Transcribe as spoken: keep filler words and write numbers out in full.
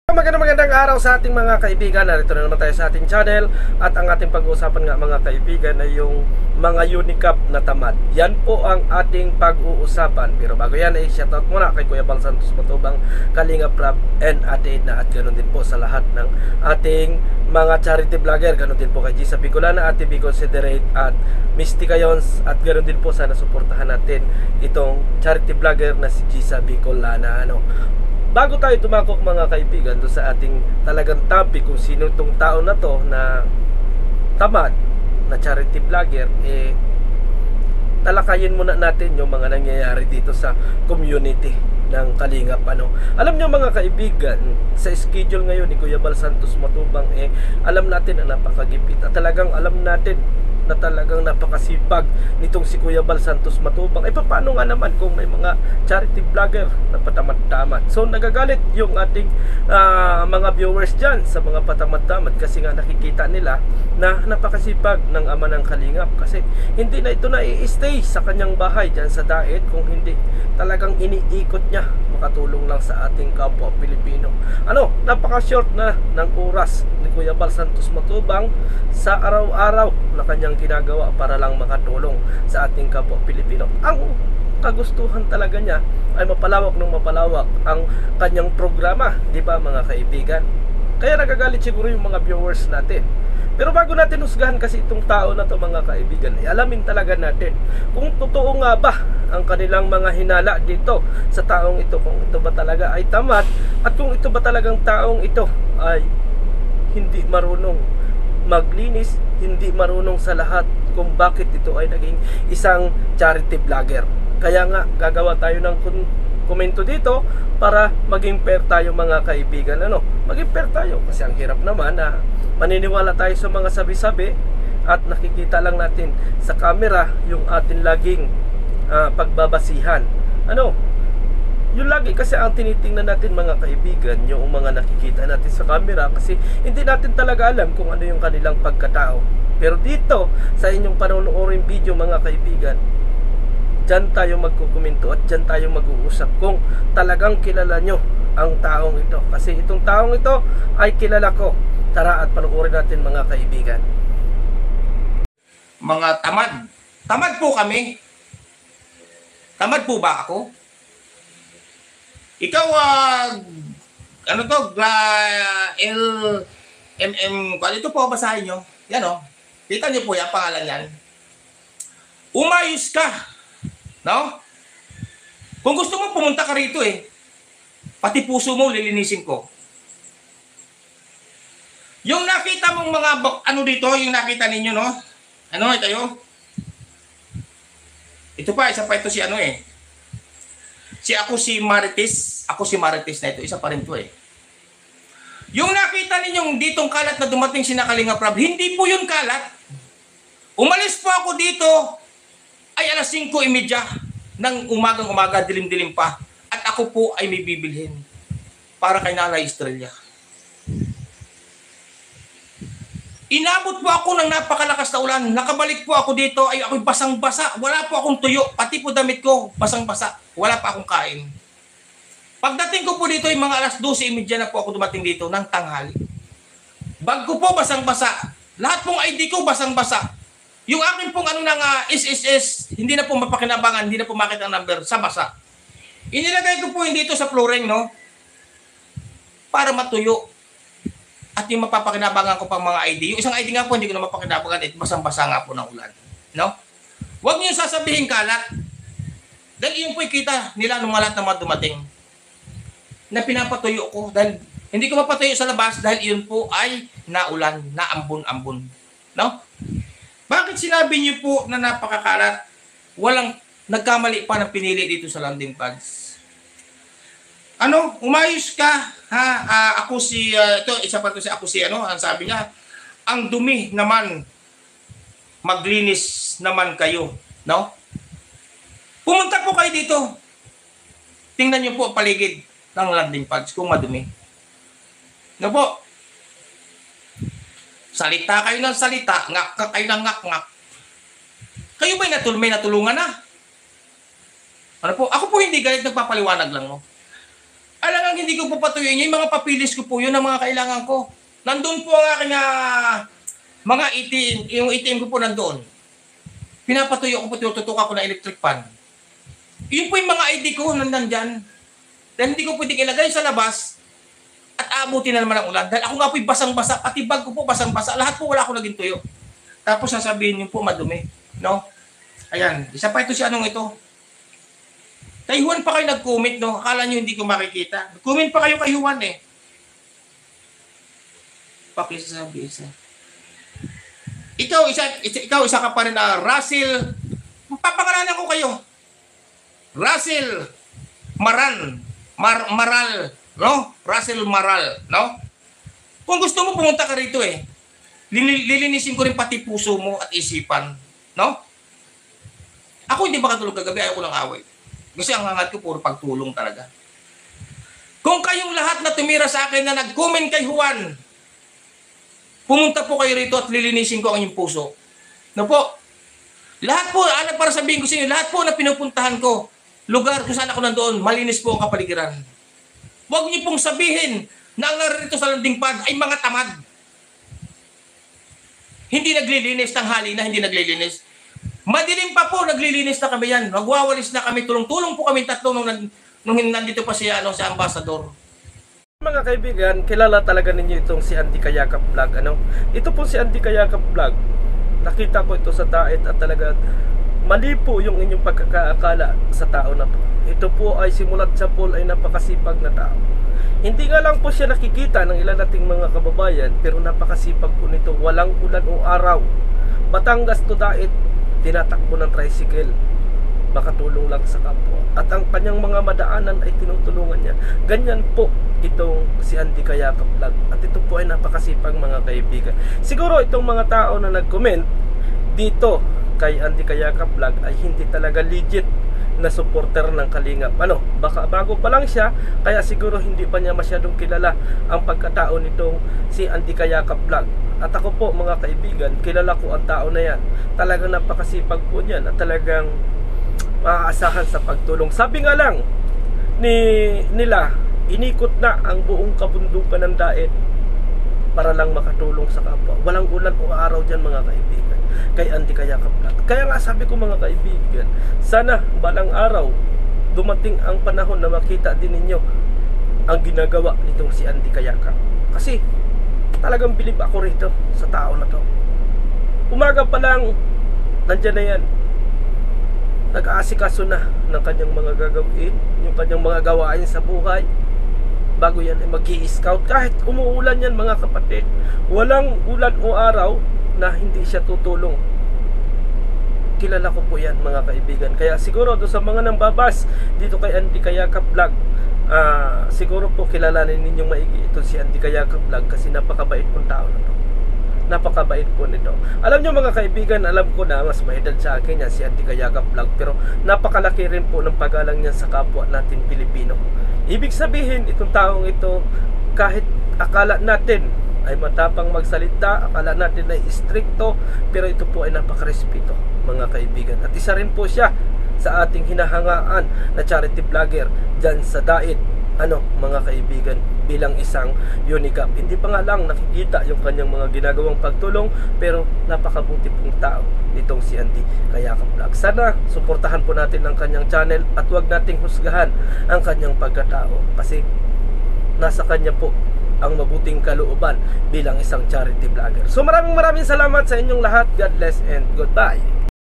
Magandang magandang araw sa ating mga kaibigan. Narito na naman tayo sa ating channel. At ang ating pag-uusapan nga mga kaibigan ay yung mga Unicap na tamad. Yan po ang ating pag-uusapan. Pero bago yan ay shoutout muna kay Kuya Bal Santos Matubang, Kalinga Prab, and Ate Edna. At ganoon din po sa lahat ng ating mga charity vlogger. Ganoon din po kay Gisa Bicolana, Ate Bicol Considerate at Mystica Yons. At ganoon din po sana suportahan natin itong charity vlogger na si Gisa Bicolana. Ano? Bago tayo tumakok mga kaibigan doon sa ating talagang topic kung sino itong tao na to na tamad na charity vlogger, eh talakayin muna natin yung mga nangyayari dito sa community ng Kalingap. Ano? Alam nyo mga kaibigan, sa schedule ngayon ni Kuya Bal Santos Matubang, eh alam natin na napakagipit at talagang alam natin na talagang napakasipag nitong si Kuya Bal Santos Matubang. Eh paano nga naman kung may mga charity vlogger na patamad-tamad? So nagagalit yung ating uh, mga viewers dyan sa mga patamad-tamad kasi nga nakikita nila na napakasipag ng ama ng Kalingap, kasi hindi na ito na i-stay sa kanyang bahay dyan sa Daet kung hindi talagang iniikot niya makatulong lang sa ating kapwa Pilipino. Ano, napaka-short na ng oras ni Kuya Bal Santos Matubang sa araw-araw na kanyang ginagawa para lang makatulong sa ating kapwa Pilipino. Ang kagustuhan talaga niya ay mapalawak ng mapalawak ang kanyang programa, di ba mga kaibigan? Kaya nagagalit siguro yung mga viewers natin. Pero bago natin husgahan kasi itong tao na to mga kaibigan, ay alamin talaga natin kung totoo nga ba ang kanilang mga hinala dito sa taong ito, kung ito ba talaga ay tamad at kung ito ba talagang taong ito ay hindi marunong maglinis, hindi marunong sa lahat, kung bakit ito ay naging isang charity vlogger. Kaya nga gagawa tayo ng komento dito para maging fair tayo mga kaibigan. Ano? Maging fair tayo kasi ang hirap naman na maniniwala tayo sa mga sabi-sabi at nakikita lang natin sa camera yung atin laging uh, pagbabasihan. Ano? Yung lagi kasi ang tinitingnan natin mga kaibigan, yung mga nakikita natin sa camera, kasi hindi natin talaga alam kung ano yung kanilang pagkatao. Pero dito, sa inyong panonoorin video mga kaibigan, dyan tayo magkukomento at dyan tayo mag-uusap kung talagang kilala nyo ang taong ito. Kasi itong taong ito ay kilala ko. Tara at panoorin natin mga kaibigan. Mga tamad. Tamad po kami. Tamad po ba ako? Ikaw, uh, ano to, uh, L M M, kung ito po, basahin nyo. Yan o. Kita nyo po yan, pangalan yan. Umayos ka. No? Kung gusto mo, pumunta ka rito eh. Pati puso mo, lilinisin ko. Yung nakita mong mga, ano dito, yung nakita ninyo, no? Ano, ito yun? Ito pa, isa pa ito si ano eh. Si ako si Marites, ako si Marites na ito, isa pa rin to eh. Yung nakita ninyong ditong kalat na dumating si Kalinga Prab, hindi po yun kalat. Umalis po ako dito, ay alas singko trenta ng umagang umaga, dilim-dilim pa. At ako po ay may bibilhin para kay Nanay Estrella. Inabot po ako ng napakalakas na ulan. Nakabalik po ako dito, ay ako'y basang-basa. Wala po akong tuyo, pati po damit ko, basang-basa. Wala pa akong kain. Pagdating ko po dito, ay mga alas dose trenta na po ako dumating dito ng tanghali. Bag ko po, basang-basa. Lahat pong I D ko, basang-basa. Yung akin pong ano nang uh, S S S, hindi na po mapakinabangan, hindi na po makita ang number, sa basa. Inilagay ko po hindi dito sa flooring, no? Para matuyo. At yung mapapakinabangan ko pang mga I D. Yung isang I D nga po, hindi ko na mapakinabangan. At basang-basa nga po ng ulan. No? Huwag niyo sasabihin kalat. Dahil yun po kita nila nung malat na mga dumating. Na pinapatuyo ko. Dahil hindi ko mapatuyo sa labas dahil yun po ay naulan, naambon-ambon. No? Bakit sinabi niyo po na napakakalat? Walang nagkamali pa ng pinili dito sa landing pads. Ano, umayos ka, ha? Uh, ako si, uh, ito, isa pa ito si ako si, ano, ang sabi niya, ang dumi naman, maglinis naman kayo, no? Pumunta po kayo dito. Tingnan niyo po ang paligid ng landing pads kung madumi. No po? Salita kayo ng salita, ngak ka kayo ng ngak-ngak. Kayo ba'y natul may natulungan na? Ano po? Ako po hindi galit, nagpapaliwanag lang, no? Alangang hindi ko po patuyuin yung mga papilis ko po yun ang mga kailangan ko. Nandun po ang aking uh, mga A T M, yung A T M ko po nandun. Pinapatuyo ko po, tinututukan ko ng electric fan. Yun po yung mga I D ko nandyan. Dahil hindi ko pwedeng ilagay sa labas at aabutin na naman ang ulan. Dahil ako nga po'y basang-basa, pati bag ko po basang-basa. Lahat po wala ko naging tuyo. Tapos sasabihin niyo po madumi. No? Ayan, isa pa ito si anong ito. Kay Juan pa kayo nag-comment, no? Akala nyo hindi ko makikita. Comment pa kayo kay Juan, eh. Pakisabi isa. Ikaw, isa, ikaw, isa ka pa rin na Russell. Papangalanan ko kayo. Russell Maran. Mar Maral. No? Russell Maral. No? Kung gusto mo, pumunta ka rito, eh. Lilinisin ko rin pati puso mo at isipan. No? Ako hindi makatulog kagabi. Ayaw ko lang away. Kasi ang hangat ko puro pagtulong talaga. Kung kayong lahat na tumira sa akin na nag-comment kay Juan, pumunta po kayo rito at lilinisin ko ang inyong puso. No po? Lahat po, ano para sabihin ko sa inyo, lahat po na pinupuntahan ko, lugar kung saan ako nandoon, malinis po ang kapaligiran. Huwag niyo pong sabihin na ang narito sa landing pad ay mga tamad. Hindi naglilinis, tanghali na hindi naglilinis. Madilim pa po, naglilinis na kami yan. Magwawalis na kami, tulong-tulong po kami tatlo nung, nung nandito pa siya, ano, si Ambassador. Mga kaibigan, kilala talaga ninyo itong si Andy Kayakap Vlog. Ano? Ito po si Andy Kayakap Vlog. Nakita ko ito sa Daet at talaga mali po yung inyong pagkakaakala sa tao na to. Ito po ay simulat sa pool ay napakasipag na tao. Hindi nga lang po siya nakikita ng ilan nating mga kababayan, pero napakasipag po nito. Walang ulan o araw. Batangas to Daet, tinatakbo ng tricycle, makatulong lang sa kapwa. At ang kanyang mga madaanan ay tinutulungan niya. Ganyan po itong si Andy Kayakap Vlog. At ito po ay napakasipag mga kaibigan. Siguro itong mga tao na nag-comment dito kay Andy Kayakap Vlog ay hindi talaga legit na supporter ng Kalingap. Ano, baka bago pa lang siya, kaya siguro hindi pa niya masyadong kilala ang pagkatao nitong si Andy Kayakap Vlog. At ako po mga kaibigan, kilala ko ang tao na yan. Talagang napakasipag po niyan at talagang maaasahan sa pagtulong. Sabi nga lang ni nila, inikot na ang buong kabundukan ng Daet para lang makatulong sa kapwa. Walang ulan o araw dyan mga kaibigan, kay Andy Kayakap Vlog. Kaya nga sabi ko mga kaibigan, sana balang araw dumating ang panahon na makita din ninyo ang ginagawa nitong si Andy Kayakap. Kasi talagang bilib ako rito sa tao na to. Umaga pa lang nandyan na yan, nag-aasikaso na ng kanyang mga gagawin, yung kanyang mga gawain sa buhay. Bago yan ay mag-i-scout. Kahit umuulan yan mga kapatid, walang ulan o araw na hindi siya tutulong. Kilala ko po yan mga kaibigan. Kaya siguro doon sa mga nambabas dito kay Andy Kayakap Vlog, uh, siguro po kilalanin ninyong maigi ito si Andy Kayakap Vlog kasi napakabait pong tao na to. Napakabait po nito. Alam nyo mga kaibigan, alam ko na mas mahidad sa akin yan si Andy Kayakap Vlog, pero napakalaki rin po ng pagalang niya sa kapwa natin Pilipino. Ibig sabihin, itong taong ito, kahit akala natin ay matapang magsalita, akala natin ay istrikto, pero ito po ay napakarespeto mga kaibigan. At isa rin po siya sa ating hinahangaan na charity vlogger dyan sa Daet, ano mga kaibigan, bilang isang Unicap. Hindi pa nga lang nakikita yung kanyang mga ginagawang pagtulong, pero napakabuti pong tao nitong si Andy Kayakap Vlog. Sana suportahan po natin ang kanyang channel at huwag nating husgahan ang kanyang pagkatao kasi nasa kanya po ang mabuting kalooban bilang isang charity vlogger. So maraming maraming salamat sa inyong lahat. God bless and goodbye.